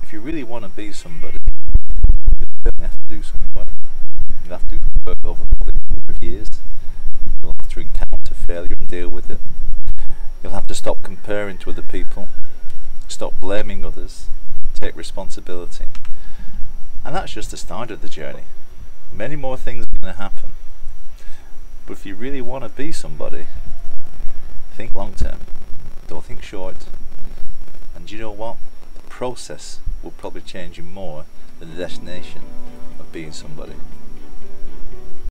if you really want to be somebody, you have to do some work. You'll have to do work over probably a number of years. You'll have to encounter failure and deal with it. You'll have to stop comparing to other people, stop blaming others, take responsibility. And that's just the start of the journey. Many more things are going to happen. But if you really want to be somebody, think long term, don't think short. And you know what? The process will probably change you more than the destination of being somebody.